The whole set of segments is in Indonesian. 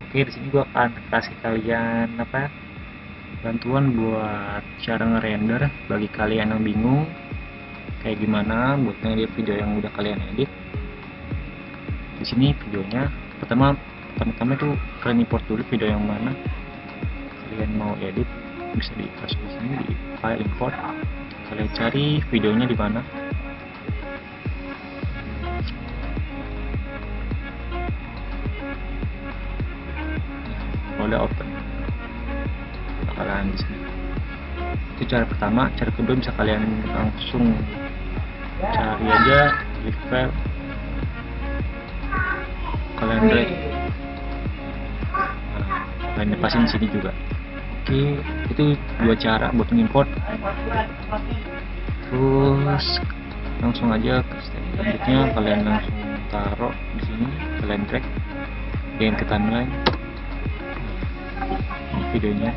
Oke, di sini gua akan kasih kalian bantuan buat cara ngerender bagi kalian yang bingung kayak gimana buat ngedit video yang udah kalian edit. Di sini videonya pertama-tama itu kalian import dulu video yang mana kalian mau edit, bisa dikasih di sini di file import. Kalian cari videonya di mana. Udah open, bakalan di sini. Itu cara pertama. Cara kedua bisa kalian langsung cari aja di file, kalian drag, kalian lepasin di sini juga. Oke, itu dua cara buat mengimport. Terus langsung aja ke step selanjutnya, kalian langsung taruh di sini, kalian drag, bikin ke timeline videonya.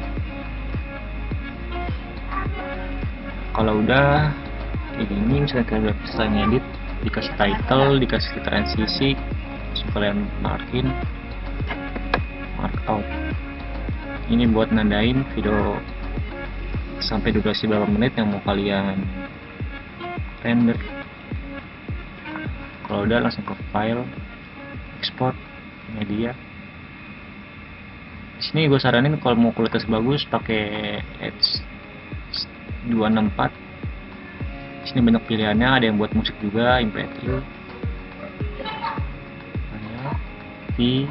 Kalau udah kayak gini, misalnya kalian udah selesai ngedit, dikasih title, dikasih transisi, langsung kalian mark out. Ini buat nandain video sampai durasi berapa menit yang mau kalian render. Kalau udah langsung ke file, export media. Di sini gue saranin kalau mau kualitas bagus pakai H264. Di sini banyak pilihannya, ada yang buat musik juga, MP3, V,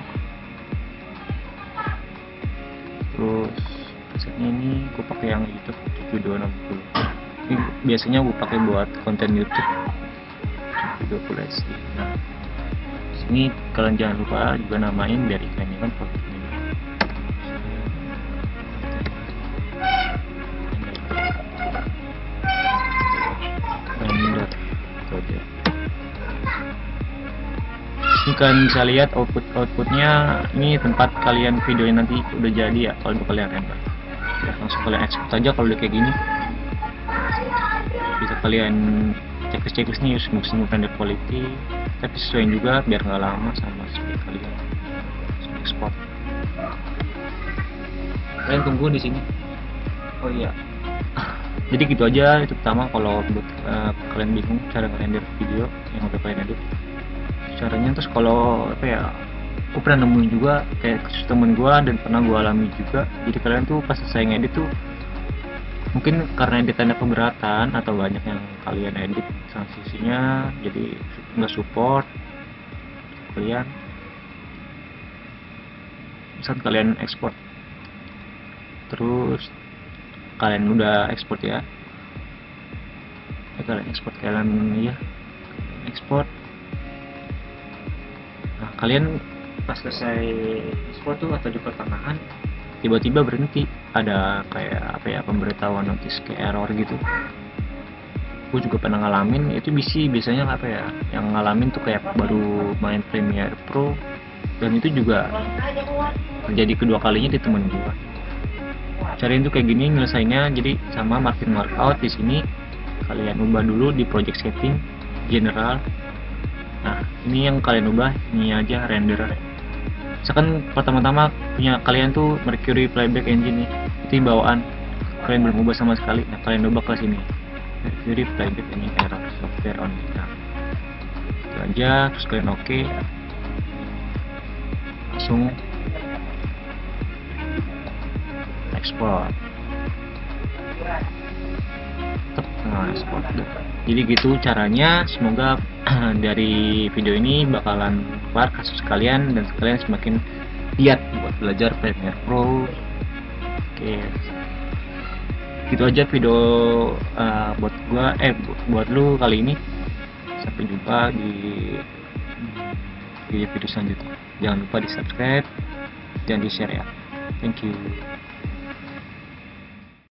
terus presetnya ini gue pakai yang YouTube 7260. Ini biasanya gue pakai buat konten YouTube video Full HD. Nah, sini kalian jangan lupa juga namain biar iklannya kan project ini. Render itu aja. Ini kalian bisa lihat outputnya. Ini tempat kalian videonya nanti udah jadi ya kalau kalian render. Langsung kalian export aja kalau udah kayak gini. Bisa kalian checklist nih, smooth render quality, tapi sesuaiin juga biar nggak lama sama seperti kalian export. Kalian tunggu di sini. Oh iya, jadi gitu aja. Itu pertama kalau buat kalian bingung cara ngerender video yang udah kalian edit caranya. Terus kalau aku pernah nemuin juga kayak kasus temen gua dan pernah gua alami juga. Jadi kalian tuh pas selesai ngedit tuh, mungkin karena editannya keberatan atau banyak yang kalian edit transisinya jadi nggak support kalian. Misal kalian export, terus kalian udah export ya, kalian export nah kalian pas selesai export tuh atau di pertengahan tiba-tiba berhenti, ada kayak pemberitahuan notice kayak error gitu. Gue juga pernah ngalamin itu. Biasanya yang ngalamin tuh kayak baru main Premiere Pro, dan itu juga terjadi kedua kalinya di temen gue. Cariin tuh kayak gini nyelesainnya. Jadi sama markout di sini kalian ubah dulu di project setting general. Nah ini yang kalian ubah, ini aja render. Misalkan pertama-tama punya kalian tuh Mercury Playback Engine nih, itu bawaan kalian belum ubah sama sekali. Nah kalian ubah ke sini, Mercury Playback Engine error software on. Nah itu aja, terus kalian oke, langsung export. Nah, export. Jadi gitu caranya. Semoga dari video ini bakalan keluar kasus kalian dan kalian semakin giat buat belajar Premiere Pro. Oke, gitu aja video buat gua buat lu kali ini. Sampai jumpa di video selanjutnya. Jangan lupa di subscribe dan di share ya. Thank you.